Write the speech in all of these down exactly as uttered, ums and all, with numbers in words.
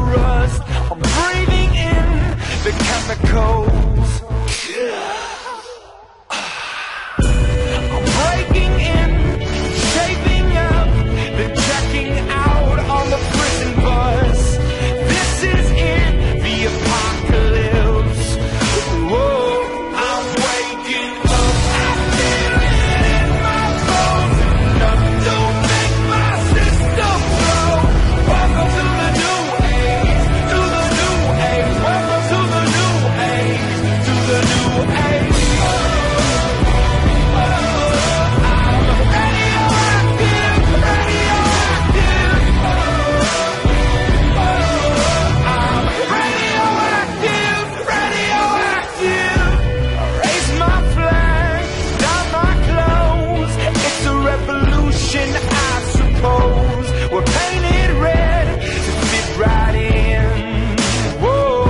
rust. I'm breathing in the chemicals. I'm breaking in, shaping up, then checking out on the prison bus. This is it, the apocalypse. Whoa, I'm waking up. I feel it in my bones. Enough to make my system blow. Welcome to the new age, to the new age. Welcome to the new age, to the new age. I suppose we're painted red to fit right in. Whoa,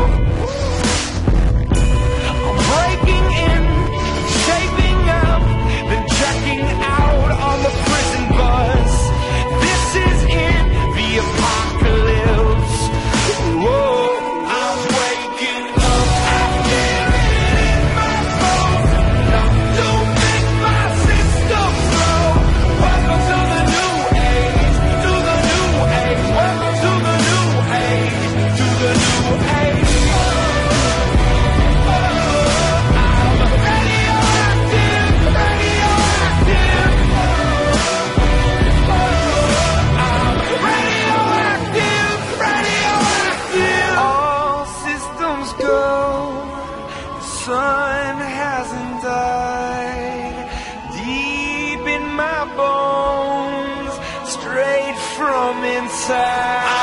I'm breaking in, shaping up, then checking out on the prison bus. This is it, the apocalypse. Whoa, I'm waking up. I feel it in my bones. Enough to make my system blow. Welcome to the new age, to the new age. Welcome to the new age, to the new age. I'm radioactive, radioactive. I'm radioactive, radioactive. All systems go. The sun hasn't died. Deep in my bones, straight from inside.